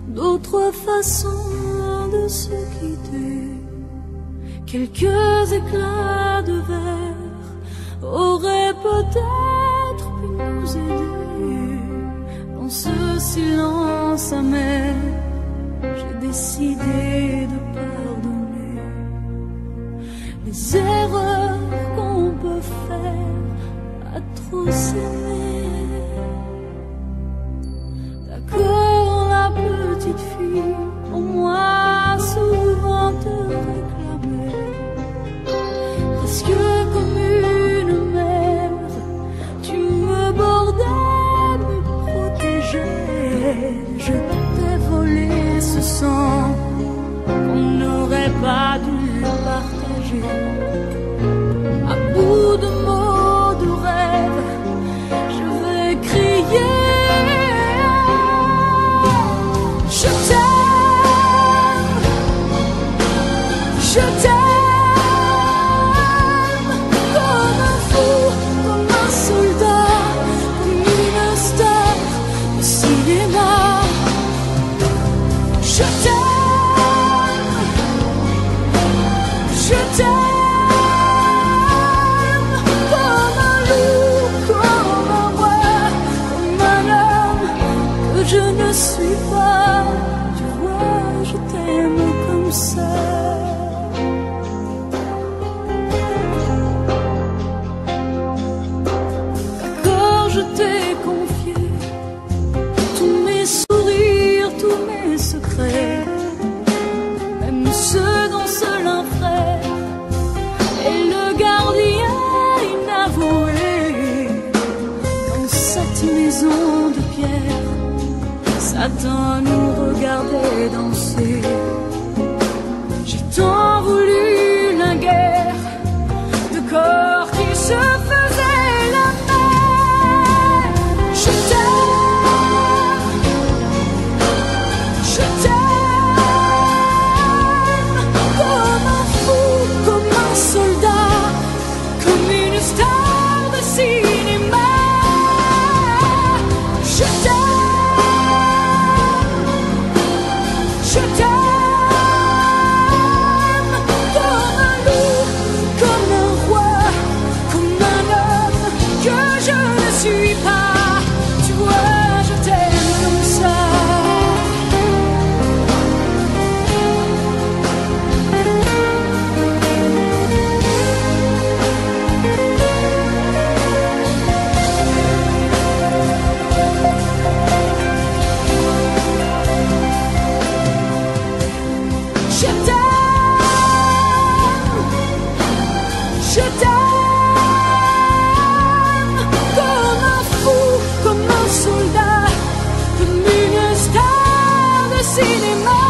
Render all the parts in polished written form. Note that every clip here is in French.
d'autres façons de se quitter. Quelques éclats de verre auraient peut-être pu nous aider. Dans ce silence amer, j'ai décidé de pardonner les erreurs qu'on peut faire à trop s'aimer. D'accord, la petite fille, au moins souvent te réclamait, presque comme une mère, tu me bordais, me protégeais. Je t'ai volé ce sang qu'on n'aurait pas dû partager. À bout de mots, de rêves, je vais crier. Je t'aime, je t'aime, comme un fou, comme un soldat, comme une star de cinéma. Je t'aime, je t'aime, comme un loup, comme un roi, comme un homme que je ne suis pas. Tu vois, je t'aime comme ça. D'accord, je t'ai confié tous mes sourires, tous mes secrets, même ceux dont seul un frère est le gardien inavoué. Dans cette maison de pierre, Satan nous regardait danser. J'ai tant voulu la guerre de corps qui se faisaient la paix. Je t'aime, je t'aime, comme un fou, comme un soldat, comme une star de cinéma. Je t'aime, je t'aime, comme un loup, comme un roi, comme un homme que je ne suis pas. Tu vois, je t'aime comme ça. Je t'aime, je t'aime, comme un fou, comme un soldat, comme une star de cinéma.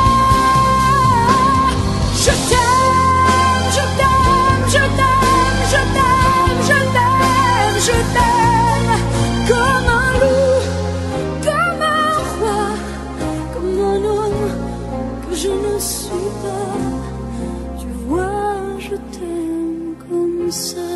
Je t'aime, je t'aime, je t'aime, je t'aime, je t'aime, je t'aime, comme un loup, comme un roi, comme un homme que je ne suis pas. Tu vois, je t'aime comme ça.